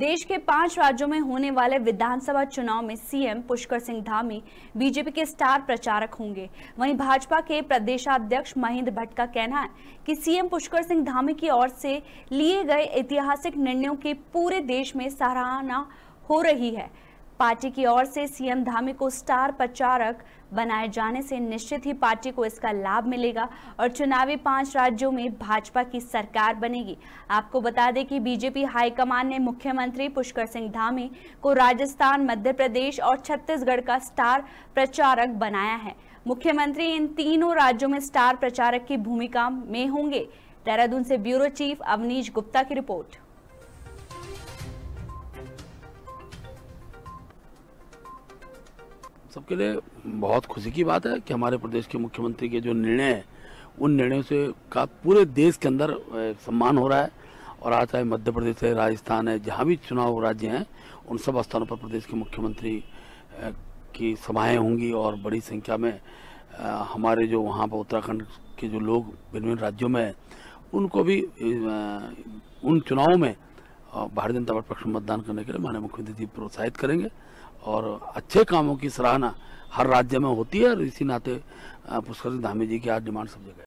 देश के 5 राज्यों में होने वाले विधानसभा चुनाव में सीएम पुष्कर सिंह धामी बीजेपी के स्टार प्रचारक होंगे। वहीं भाजपा के प्रदेशाध्यक्ष महेंद्र भट्ट का कहना है कि सीएम पुष्कर सिंह धामी की ओर से लिए गए ऐतिहासिक निर्णयों की पूरे देश में सराहना हो रही है। पार्टी की ओर से सीएम धामी को स्टार प्रचारक बनाए जाने से निश्चित ही पार्टी को इसका लाभ मिलेगा और चुनावी 5 राज्यों में भाजपा की सरकार बनेगी। आपको बता दें कि बीजेपी हाईकमान ने मुख्यमंत्री पुष्कर सिंह धामी को राजस्थान, मध्य प्रदेश और छत्तीसगढ़ का स्टार प्रचारक बनाया है। मुख्यमंत्री इन तीनों राज्यों में स्टार प्रचारक की भूमिका में होंगे। देहरादून से ब्यूरो चीफ अवनीश गुप्ता की रिपोर्ट। सबके लिए बहुत खुशी की बात है कि हमारे प्रदेश के मुख्यमंत्री के जो निर्णय हैं उन निर्णयों से का पूरे देश के अंदर सम्मान हो रहा है। और आज चाहे मध्य प्रदेश है, राजस्थान है, जहाँ भी चुनाव राज्य हैं उन सब स्थानों पर प्रदेश के मुख्यमंत्री की सभाएं होंगी और बड़ी संख्या में हमारे जो वहाँ पर उत्तराखंड के जो लोग विभिन्न राज्यों में हैं उनको भी उन चुनावों में भारतीय जनता पार्टी पक्ष में मतदान करने के लिए माननीय मुख्यमंत्री जी प्रोत्साहित करेंगे। और अच्छे कामों की सराहना हर राज्य में होती है और इसी नाते पुष्कर सिंह धामी जी की आज डिमांड सब जगह है।